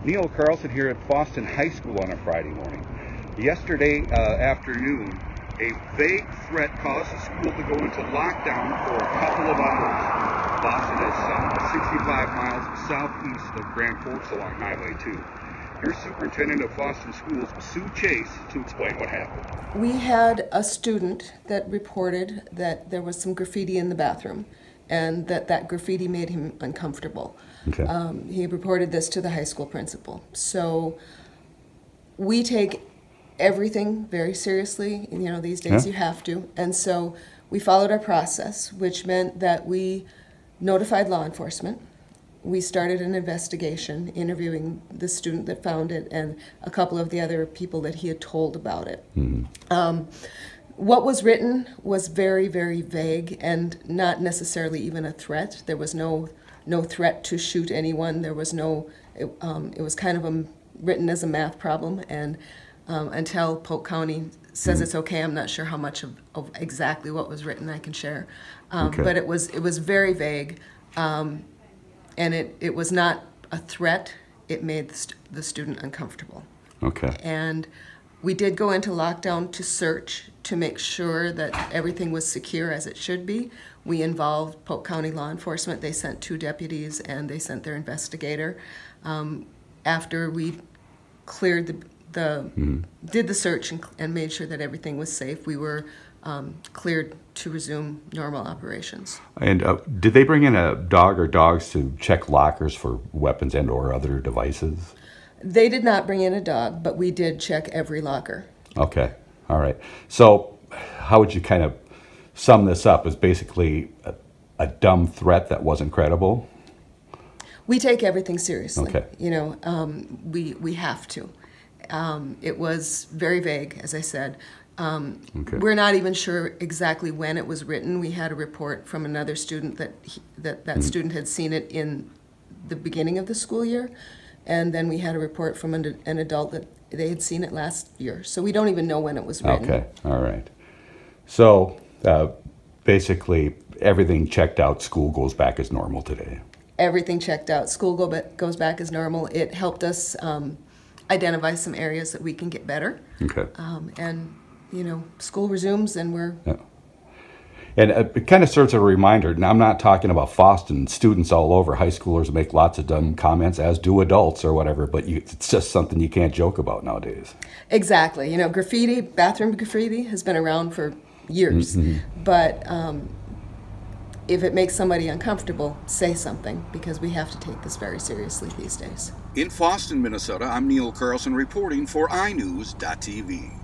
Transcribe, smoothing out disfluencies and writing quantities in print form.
Neil Carlson here at Fosston High School on a Friday morning. Yesterday afternoon, a vague threat caused the school to go into lockdown for a couple of hours. Fosston is 65 miles southeast of Grand Forks along Highway 2. Here's Superintendent of Fosston Schools, Sue Chase, to explain what happened. We had a student that reported that there was some graffiti in the bathroom and that graffiti made him uncomfortable. Okay. He reported this to the high school principal. So we take everything very seriously. You know, these days you have to. And so we followed our process, which meant that we notified law enforcement. We started an investigation, interviewing the student that found it and a couple of the other people that he had told about it. Mm-hmm. What was written was very, very vague and not necessarily even a threat. There was no threat to shoot anyone. There was no, it was kind of written as a math problem, and until Polk County says it's okay, I'm not sure how much of exactly what was written I can share. But it was very vague, and it was not a threat. It made the student uncomfortable. Okay. And we did go into lockdown to search to make sure that everything was secure as it should be. We involved Polk County law enforcement. They sent 2 deputies and they sent their investigator. After we cleared did the search and made sure that everything was safe, we were cleared to resume normal operations. And did they bring in a dog or dogs to check lockers for weapons and or other devices? They did not bring in a dog, but we did check every locker. Okay. All right. So how would you kind of sum this up as basically a dumb threat that wasn't credible? We take everything seriously. Okay. You know, we have to. It was very vague, as I said. Okay. We're not even sure exactly when it was written. We had a report from another student that student had seen it in the beginning of the school year, and then we had a report from an adult that they had seen it last year. So we don't even know when it was written. Okay. All right. So basically everything checked out. School goes back as normal today. Everything checked out. School goes back as normal. It helped us identify some areas that we can get better. Okay. And, you know, school resumes and we're... Yeah. And it kind of serves as a reminder. Now, I'm not talking about Fosston. Students all over, high schoolers make lots of dumb comments, as do adults or whatever, but it's just something you can't joke about nowadays. Exactly. You know, graffiti, bathroom graffiti has been around for years. Mm-hmm. But if it makes somebody uncomfortable, say something, because we have to take this very seriously these days. In Fosston, Minnesota, I'm Neil Carlson reporting for iNews.TV.